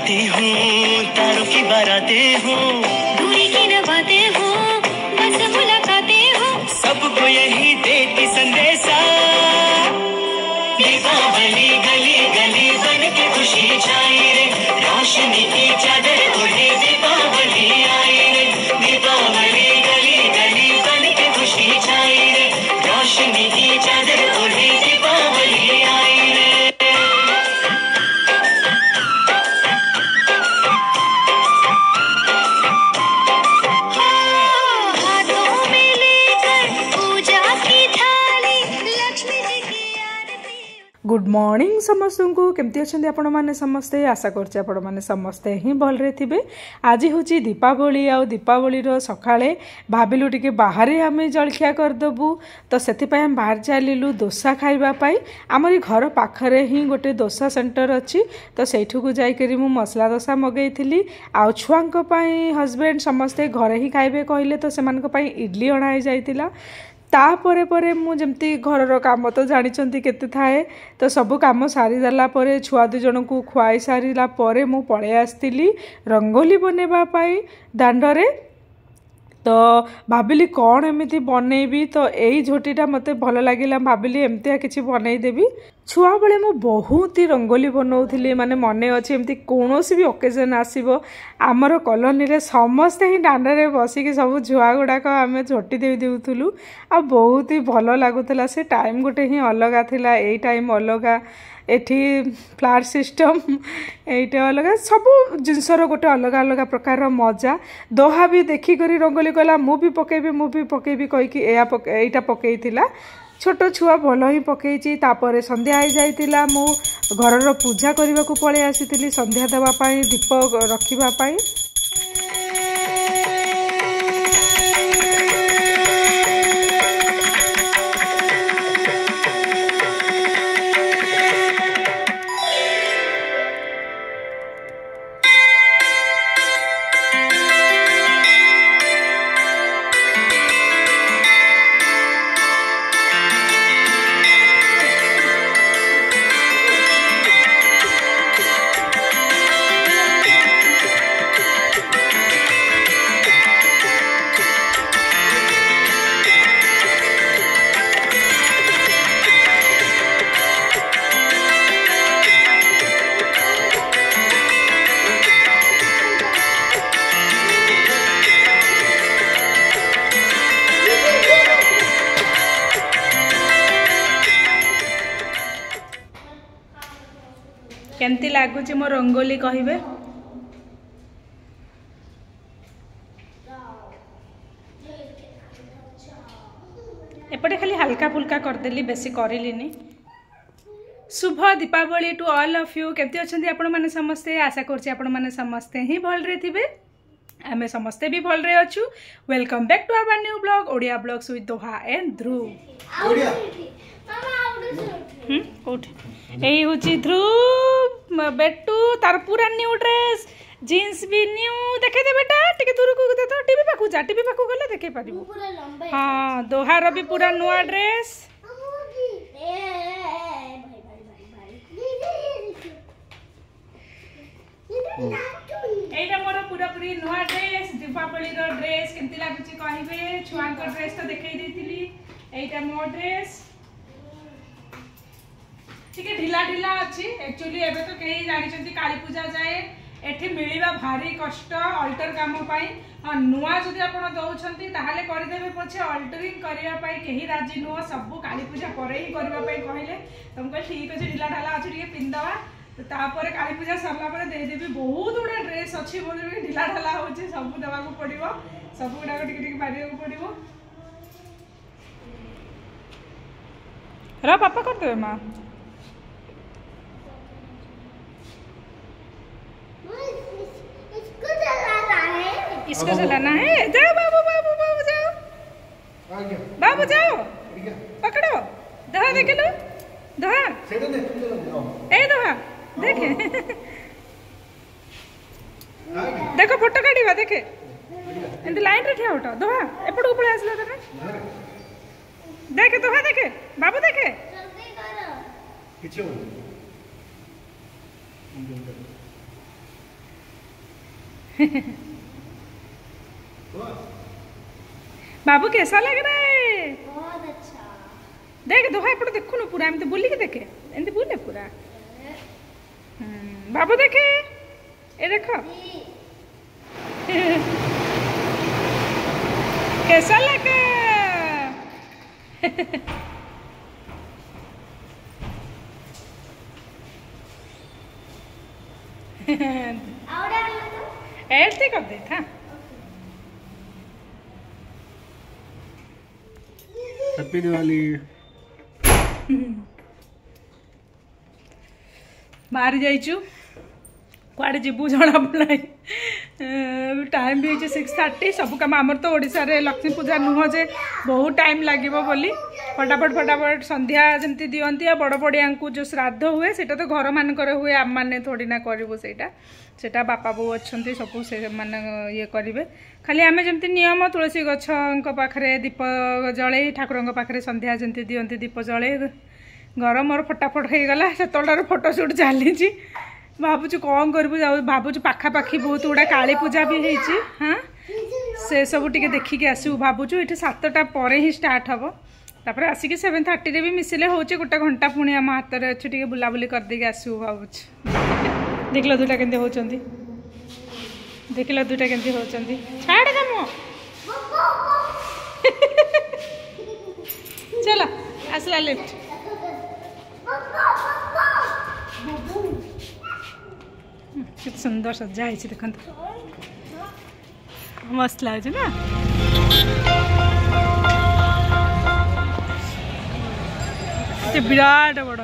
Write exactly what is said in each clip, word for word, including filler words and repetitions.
गाते हूँ, तारों की बारातें हूँ, दूरी की नवातें हो, बस मुलाकातें हो, सबको यही देती संदेशा। दीपावली गली गली बन के खुशी छाई रे, रोशनी की चादर ओढ़े दीपावली आई रे। दीपावली गली गली बन के खुशी छाई रे, रोशनी की चादर ओढ़े दीपावली आई रे। हाथों में लेकर पूजा की थाली, लक्ष्मी जी की आरती। गुड मॉर्निंग समस्त को केमती अच्छा आपण मैंने समस्ते आशा करछे आपण मैंने समस्ते ही भलरे थिबे। आज हूँ दीपावली आ दीपावली सकाळे भाविलु टिके बाहर आम जलखिया करदेबू, तो से आम बाहर चलू दोसा खाइबापी। आमरी घर पाखरे ही गोटे दोसा सेंटर अच्छी, तो सेठू को जाकर मु मसला दोसा मगैली। आउ छुआंक पई हस्बैंड समस्ते घरे ही खाइबे कहले, तो सेमानक पई इडली अणाई जाइतिला। तापरे परे मु जमती घरर काम तो जानिचंती केते थाए, तो सब काम सारी देला परे छुआ दु जन को खुआई सारिला परे मु पळे आस्तिली रंगोली बनेबा पाई दांडरे। तो भाविली कौन एमती बनैबी, तो यही झोटीटा मते भल लगिला, भाविली एमतिया किछि बनैदेबी। छुआ बेले मु बहुत ही रंगोली बनौथिली, माने मने अछि एमती कोनोसी भी ओकेजन आसीबो आमर कॉलोनी रे समस्ते ही दांडरे बसिकी सब छुआ गुड़ाक आम झोटी दे देउथुलु। आ बहुत ही भल लागुतला, से टाइम गोटे ही अलगा थिला, एई टाइम अलगा, एठी फ्लावर सिस्टम एटा अलग, सब जिनसर गोटे अलग अलग प्रकार मजा। दोहा भी देखिक रंगोली कहला मु भी पकेबी मु भी पकेबी कहीकि एटा पकईला। छोट छुआ भल ही पकईची। तापर संध्या हो जाइतिला, मु घरर पूजा करने को पळे आसीतिली संध्या देवा पाई, दीप रखिबा पाई। केमती लागुची मो रंगोली कहिबे? एपटे खाली हल्का फुल्का करदेली, बेसी करलिनी। शुभ Deepavali to all of you. केमती अछंती आपण माने समस्ते? आशा करछि आपण माने समस्ते ही भल रे थिबे, आमे समस्ते भी भल रे अछु। Welcome back to our new blog Odia blogs with Doha and Dhruv. Odia मामा आउडे हम कोठी एई होची ध्रुव बेटू, तार पूरा न्यू ड्रेस, जीन्स भी न्यू। देखे दे बेटा, टिके दूर को दे तो टीवी पाखु जा, टीवी पाखु गले देखे पारिबो। हां, दोहार भी पूरा नुआ ड्रेस। एटा मोर पूरा पूरी नुआ ड्रेस, दीपावली रो ड्रेस केमती लागुची कहिबे। छुआ को ड्रेस तो देखाई देतिली, एटा मोर ड्रेस ठीक ढिला ढिला अच्छी। एक्चुअली एबे तो कहीं जानी काली पूजा जाए एठी मिलिबा भारी कष्ट अल्टर काम पाई। हाँ, नुआ जदि आपण दउछंती ताहाले करदेबे, पछे अल्टरिंग करिया पाई केही राजी नुआ, सब काली पूजा परे ही करबा पाई कहले। तुमको ठीक अछि, ढिला ढाला अछि टिके पिंदवा, तो तापर काली पूजा सरला परे दे देबी। बहुत गुडा ड्रेस अछि बोलबे, ढिला ढाला होछि, सब देबा को पड़िबो, सब गुडा टिके टिके मारिया को पड़िबो। रा पापा कर देबे मां। इसको चलाना है। जाओ बाबू बाबू बाबू जाओ, बाबू जाओ, पकड़ो दोहा देख लो, दोहा ए दोहा देखे देखो फोटो काढ़ा देखे एमती लाइन रे ठिया उठो। दोहा एपटू पळे आसला तने देखे, दोहा देखे, बाबू देखे बाबू कैसा लग रहा है? बहुत अच्छा। देख दोहा एपटे देखुनु पूरा एमती बुलिकी देखे एमती बुले पूरा। हम्म, बाबू देखे ए देखो कैसा लगा? आवड़ा तो ऐसे कर दे था। हैप्पी दिवाली। बाहर जाइचु कुआड़े जीवु जना पड़ाई टाइम भी है सिक्स थर्टी सब कम आमर तो ओडिशा रे लक्ष्मी पूजा नुह जे बहुत टाइम लगे बोली फटाफट फटाफट संध्या जमती दियंती आ बड़ बड़िया को जो श्राद्ध हुए सेटा तो घर मानक हुए आम मैंने थोड़ी ना करूँ सेटा सेटा बापा बो अच्छा सब से माने ये करेंगे खाली आम जमी नियम तुलसी गछ पाखे दीप जले ठाकुर पाखे संध्या जमी दियंती दीप जले घर मोर फटाफट हो गला से फोटोशूट चली भावुँ कौन करूँ जाऊ भावुँ पाखापाखि बहुत गुड़ा काली पूजा भी होती हाँ से सब टे देखिकी आसू भावुँ ये सातटा पर ही स्टार्ट हम तापर आसिक सेवेन थर्टी रे भी मिसिले होचे गोटे घंटा पुणी आम हाथ में अच्छे टे बुलाबुली करदे आसू भावुँ देखल दुटा के होती देखल दुटा के होती छाड़ कम चलो आसला लिफ्ट कितने सुंदर सजा है देखते मस्त लगे ना ये विराट बड़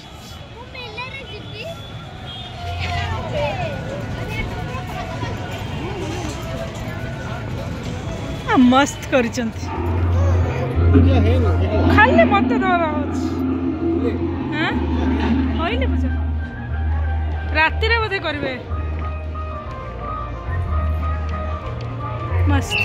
है मस्त कर खाली मत दौरा होइले पूजा राति रे बोधे करेंगे मस्त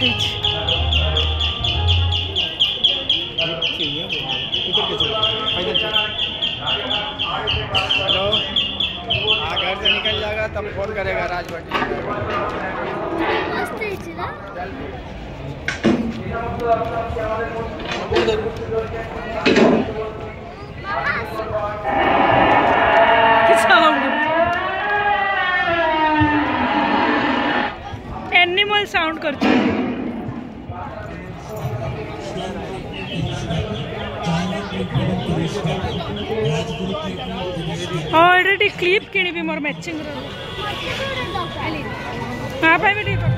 हेलो हाँ घर से निकल जाएगा तब फोन करेगा राजभट्टी मस्त है ना एनिमल साउंड कर ऑलरेडी क्लिप किणी मोर मैचिंग हाँ भाई भी ठीक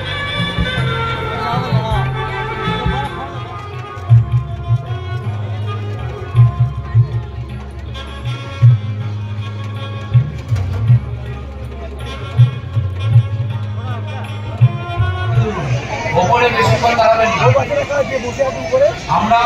আমরা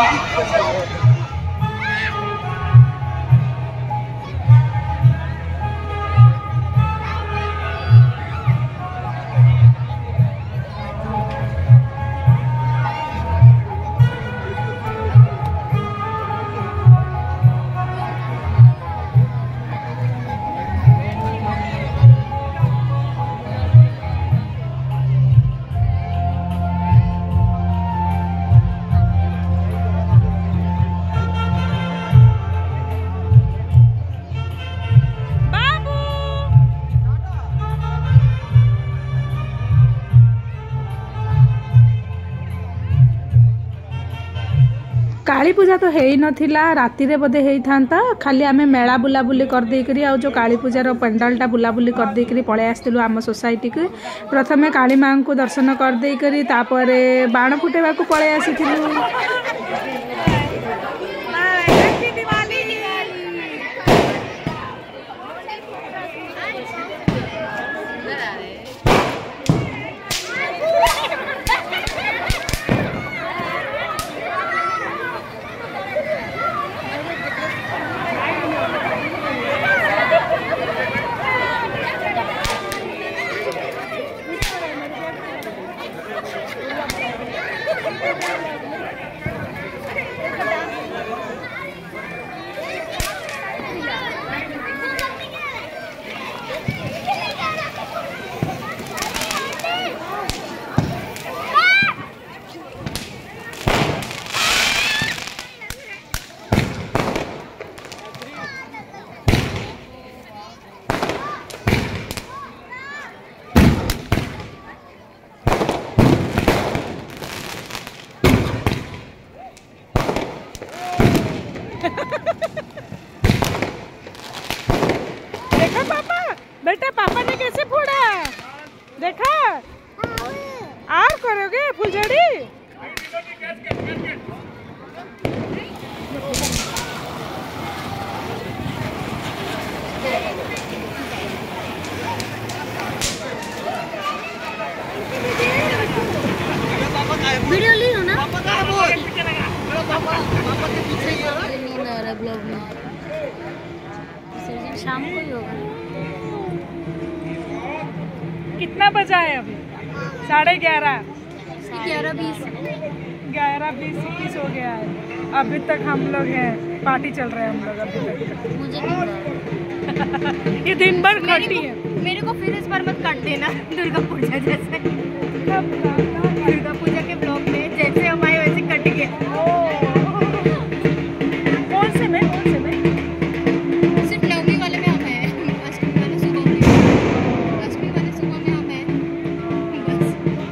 काली पूजा तो है नथिला राति रे बोधे होता खाली आम मेला बुलाबुली करदेकरी आ जो काली पूजार पंडालटा बुलाबुली करदेकरी पलि आसलु आम सोसाइटी को प्रथमे काली माँ को दर्शन करदेकरी तापर बाण फुटेबा को पलि आसीथिलु। पापा ने कैसे फोड़ा देखा? और करोगे फुलझड़ी? वीडियो ली हो ना? पापा के पीछे ही है ना? नींद आ रहा ब्लॉग में। विसर्जन शाम को ही होगा। कितना बजा है अभी? साढ़े ग्यारह ग्यारह बीस ग्यारह बीस इक्कीस हो गया है। अभी तक हम लोग हैं, पार्टी चल रहा है हम लोग अभी तक। मुझे नींद आ रहा है। ये दिन भर खटी है। मेरे को फिर इस बार मत काट देना दुर्गा पूजा जैसे। कब दुर्गा पूजा के ब्लॉग में जैसे हम आए वैसे कट गया। कौन से में कौन से में? सिर्फ नवमी वाले में हम हैं, अष्टमी वाले सुबह में, अष्टमी वाले सुबह में हम हैं बस।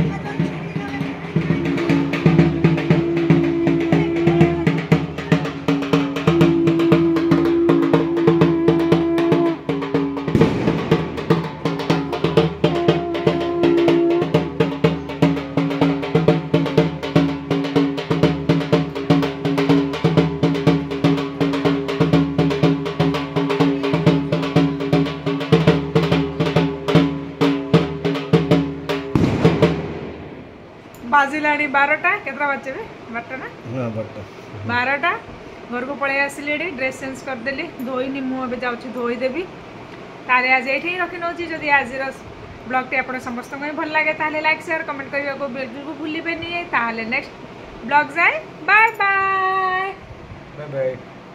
बाजिलाणी बारटा केतरा बच्चे बे बारटा ना हां बट्टा बारटा घर को पळे आसिले ड्रेस चेंज कर देली धोईनी मु अबे जाउछि धोई देबी ताले आज एठी रखि नोछि जदि आज ब्लॉग टी आपण समस्त को भल लागे ताले लाइक शेयर कमेंट करिया को बिल्कुल भूलिबे नहीं ताले नेक्स्ट ब्लॉग जाए बाय बाय बाय बाय।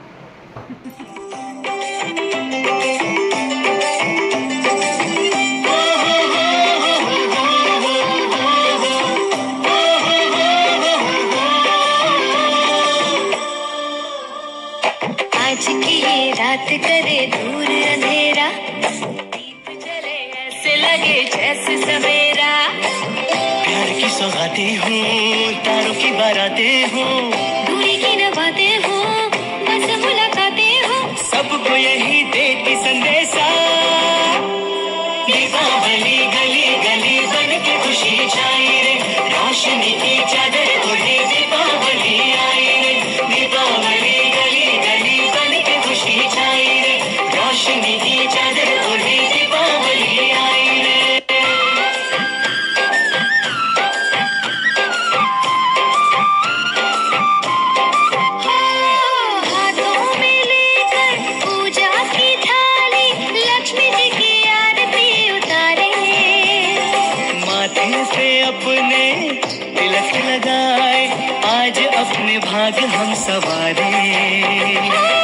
आज की ये रात करे दूर अंधेरा, दीप जले ऐसे लगे जैसे सवेरा। प्यार की सौगातें हूँ, तारों की बारातें हूँ, दूरी की नवाते हो, बस मुलाकातें हो, सबको यही देती संदेशा। दीपावली गली गली बन के खुशी छाई रे, रोशनी की चादर ओढ़े दीपावली आई रे। दीपावली गली गली बन के खुशी छाई रे, रोशनी की चादर ओढ़े दीपावली आई रे। हाथों में लेकर पूजा की थाली, लक्ष्मी जी की आरती उतारे। माथे पे अपने तिलक लगाए, आज अपने भाग हम सवारे।